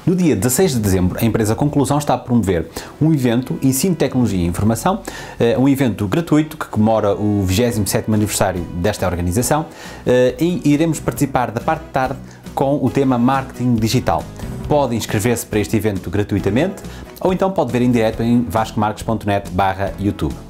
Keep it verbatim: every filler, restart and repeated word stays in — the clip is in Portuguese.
No dia dezasseis de dezembro, a empresa Conclusão está a promover um evento Ensino, Tecnologia e Informação, um evento gratuito que comemora o vigésimo sétimo aniversário desta organização, e iremos participar da parte de tarde com o tema Marketing Digital. Pode inscrever-se para este evento gratuitamente ou então pode ver em direto em vascomarques ponto net barra YouTube.